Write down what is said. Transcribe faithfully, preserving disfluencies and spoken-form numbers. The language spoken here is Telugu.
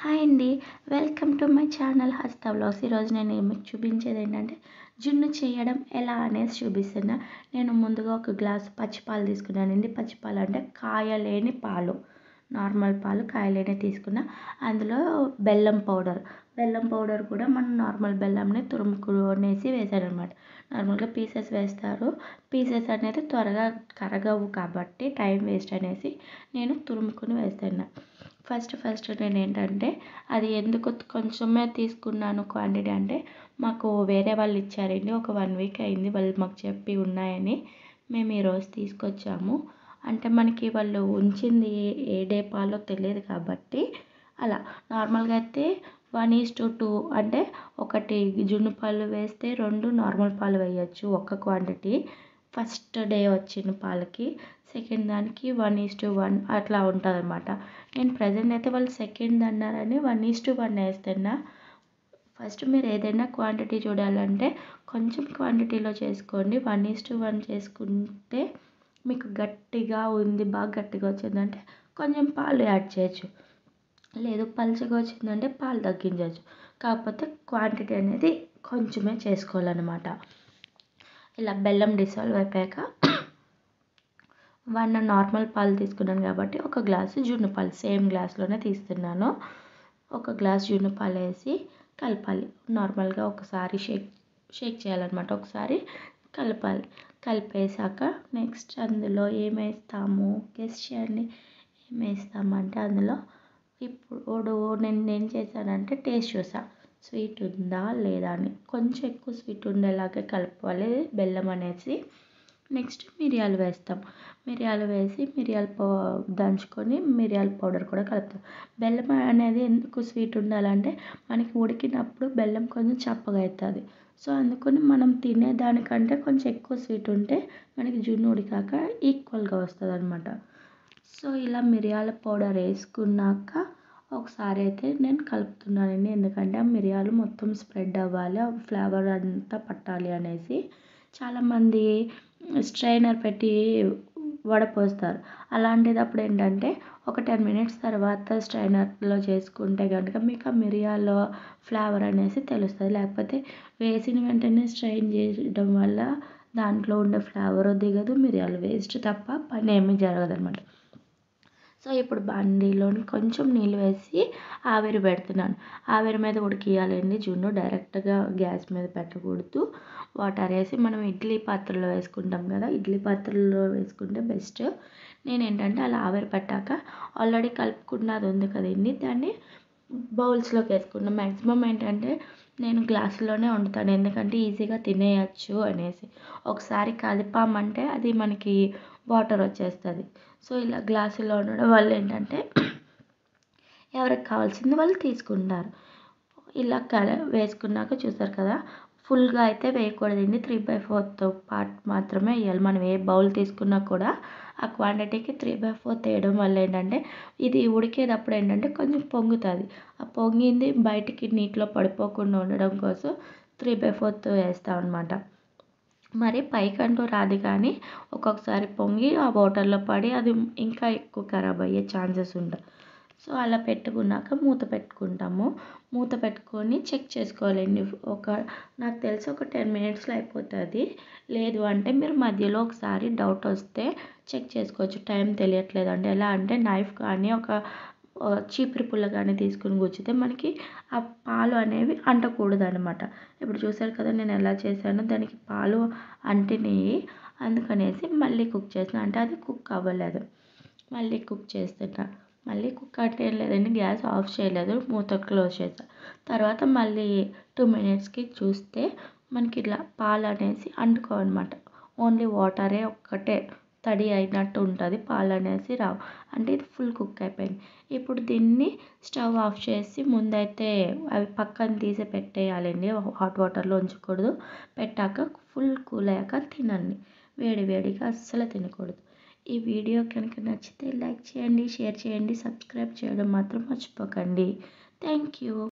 హాయ్ అండి. Welcome to my channel Hasta vlogs. ఈరోజు నేను మీకు చూపించేది ఏంటంటే జున్ను చేయడం ఎలా అనేసి చూపిస్తున్నా. నేను ముందుగా ఒక గ్లాసు పచ్చి పాలు తీసుకున్నానండి. పచ్చి పాలు అంటే కాయలేని పాలు, నార్మల్ పాలు కాయలేని తీసుకున్నా. అందులో బెల్లం పౌడర్ బెల్లం పౌడర్ కూడా మనం నార్మల్ బెల్లంని తురుముకునేసి వేసాను అనమాట. నార్మల్గా పీసెస్ వేస్తారు, పీసెస్ అనేది త్వరగా కరగవు కాబట్టి టైం వేస్ట్ అనేసి నేను తురుముకుని వేస్తున్నా. ఫస్ట్ ఫస్ట్ నేను ఏంటంటే అది ఎందుకు కొంచెమే తీసుకున్నాను క్వాంటిటీ అంటే, మాకు వేరే వాళ్ళు ఇచ్చారండి. ఒక వన్ వీక్ అయింది వాళ్ళు మాకు చెప్పి ఉన్నాయని మేము ఈరోజు తీసుకొచ్చాము. అంటే మనకి వాళ్ళు ఉంచింది ఏ డే పాలో తెలియదు కాబట్టి అలా. నార్మల్గా అయితే వన్ ఈస్ టు టూ అంటే ఒకటి జున్ను పాలు వేస్తే రెండు నార్మల్ పాలు వేయచ్చు ఒక్క క్వాంటిటీ. ఫస్ట్ డే వచ్చిన పాలకి సెకండ్ దానికి వన్ ఈస్ టు వన్ అట్లా ఉంటుంది అనమాట. నేను ప్రజెంట్ అయితే వాళ్ళు సెకండ్ అన్నారని వన్ ఈస్ టు వన్ వేస్తున్నా. ఫస్ట్ మీరు ఏదైనా క్వాంటిటీ చూడాలంటే కొంచెం క్వాంటిటీలో చేసుకోండి. వన్ ఈస్ టు వన్ చేసుకుంటే మీకు గట్టిగా ఉంది, బాగా గట్టిగా వచ్చిందంటే కొంచెం పాలు యాడ్ చేయొచ్చు. లేదు పలుచగా వచ్చిందంటే పాలు తగ్గించవచ్చు. కాకపోతే క్వాంటిటీ అనేది కొంచెమే చేసుకోవాలన్నమాట. ఇలా బెల్లం డిసాల్వ్ అయిపోయాక వన్ నార్మల్ పాలు తీసుకున్నాను కాబట్టి ఒక గ్లాసు జున్ను పాలు సేమ్ గ్లాస్లోనే తీస్తున్నాను. ఒక గ్లాస్ జున్ను పాలు వేసి కలపాలి. నార్మల్గా ఒకసారి షేక్ షేక్ చేయాలన్నమాట. ఒకసారి కలపాలి. కలిపేసాక నెక్స్ట్ అందులో ఏమేస్తాము గెస్ చేయండి. ఏమేస్తామంటే అందులో ఇప్పుడు నేను ఏం చేశానంటే టేస్ట్ చూసా, స్వీట్ ఉందా లేదా అని. కొంచెం ఎక్కువ స్వీట్ ఉండేలాగే కలుపుకోవాలి బెల్లం అనేసి. నెక్స్ట్ మిరియాలు వేస్తాం. మిరియాలు వేసి మిరియాలు పౌ దంచుకొని మిరియాల పౌడర్ కూడా కలుపుతాం. బెల్లం అనేది ఎందుకు స్వీట్ ఉండాలంటే మనకి ఉడికినప్పుడు బెల్లం కొంచెం చప్పగా అవుతుంది. సో అందుకని మనం తినేదానికంటే కొంచెం ఎక్కువ స్వీట్ ఉంటే మనకి జున్ను ఉడికాక ఈక్వల్గా వస్తుంది అనమాట. సో ఇలా మిరియాల పౌడర్ వేసుకున్నాక ఒకసారి అయితే నేను కలుపుతున్నానండి. ఎందుకంటే ఆ మిరియాలు మొత్తం స్ప్రెడ్ అవ్వాలి, ఆ ఫ్లేవర్ అంతా పట్టాలి అనేసి. చాలామంది స్ట్రైనర్ పెట్టి వడపోస్తారు. అలాంటిదప్పుడు ఏంటంటే ఒక టెన్ మినిట్స్ తర్వాత స్ట్రైనర్లో చేసుకుంటే కనుక మీకు ఆ మిరియాల ఫ్లేవర్ అనేసి తెలుస్తుంది. లేకపోతే వేసిన వెంటనే స్ట్రైన్ చేయడం వల్ల దాంట్లో ఉండే ఫ్లేవర్ దిగదు, మిరియాలు వేస్ట్ తప్ప పని ఏమీ జరగదన్నమాట. సో ఇప్పుడు బండిలోని కొంచెం నీళ్ళు వేసి ఆవిరి పెడుతున్నాను. ఆవిరి మీద ఉడికియాలండి జున్ను. డైరెక్ట్గా గ్యాస్ మీద పెట్టకూడదు. వాటర్ వేసి మనం ఇడ్లీ పాత్రలో వేసుకుంటాం కదా, ఇడ్లీ పాత్రలో వేసుకుంటే బెస్ట్. నేను ఏంటంటే అలా ఆవిరి పెట్టాక ఆల్రెడీ కలుపుకున్నది ఉంది కదండి, దాన్ని బౌల్స్లోకి వేసుకున్నాను. మ్యాక్సిమం ఏంటంటే నేను గ్లాసులోనే వండుతాను, ఎందుకంటే ఈజీగా తినేయచ్చు అనేసి. ఒకసారి కలిపామంటే అది మనకి వాటర్ వచ్చేస్తుంది. సో ఇలా గ్లాసులో ఉండడం వల్ల ఏంటంటే ఎవరికి కావాల్సింది వాళ్ళు తీసుకుంటారు. ఇలా కల వేసుకున్నాక చూసారు కదా, ఫుల్గా అయితే వేయకూడదండి. త్రీ బై ఫోర్త్ పార్ట్ మాత్రమే వేయాలి. మనం ఏ బౌల్ తీసుకున్నా కూడా ఆ క్వాంటిటీకి త్రీ బై ఫోర్త్ వేయడం వల్ల ఏంటంటే ఇది ఉడికేటప్పుడు ఏంటంటే కొంచెం పొంగుతుంది. ఆ పొంగింది బయటికి నీటిలో పడిపోకుండా ఉండడం కోసం త్రీ బై ఫోర్త్ వేస్తాం అనమాట. మరి పైకంటూ రాదు, కానీ ఒక్కొక్కసారి పొంగి ఆ వాటర్లో పడి అది ఇంకా ఎక్కువ ఖరాబ్ అయ్యే ఛాన్సెస్ ఉంటాయి. సో అలా పెట్టుకున్నాక మూత పెట్టుకుంటాము. మూత పెట్టుకొని చెక్ చేసుకోవాలండి. ఒక నాకు తెలిసి ఒక టెన్ మినిట్స్లో అయిపోతుంది. లేదు అంటే మీరు మధ్యలో ఒకసారి డౌట్ వస్తే చెక్ చేసుకోవచ్చు. టైం తెలియట్లేదు అంటే ఎలా అంటే నైఫ్ కానీ ఒక చీపురు పుల్ల కానీ తీసుకుని గుచ్చితే మనకి ఆ పాలు అనేవి అంటకూడదు అనమాట. ఇప్పుడు చూసారు కదా నేను ఎలా చేశానో, దానికి పాలు అంటినాయి. అందుకనేసి మళ్ళీ కుక్ చేసిన, అంటే అది కుక్ అవ్వలేదు. మళ్ళీ కుక్ చేస్తున్నా. మళ్ళీ కుక్ అంటే ఏం లేదండి, గ్యాస్ ఆఫ్ చేయలేదు, మూత క్లోజ్ చేసా. తర్వాత మళ్ళీ టూ మినిట్స్కి చూస్తే మనకి ఇట్లా పాలు అనేసి అంటుకోవన్నమాట. ఓన్లీ వాటరే ఒక్కటే తడి అయినట్టు ఉంటుంది, పాలు అనేసి రావు. అంటే ఇది ఫుల్ కుక్ అయిపోయింది. ఇప్పుడు దీన్ని స్టవ్ ఆఫ్ చేసి ముందైతే అవి పక్కన తీసి పెట్టేయాలండి, హాట్ వాటర్లో ఉంచకూడదు. పెట్టాక ఫుల్ కూల్ అయ్యాక తినండి. వేడి వేడిగా అస్సలు తినకూడదు. ఈ వీడియో కనుక నచ్చితే లైక్ చేయండి, షేర్ చేయండి, సబ్స్క్రైబ్ చేయడం మాత్రం మర్చిపోకండి. Thank you.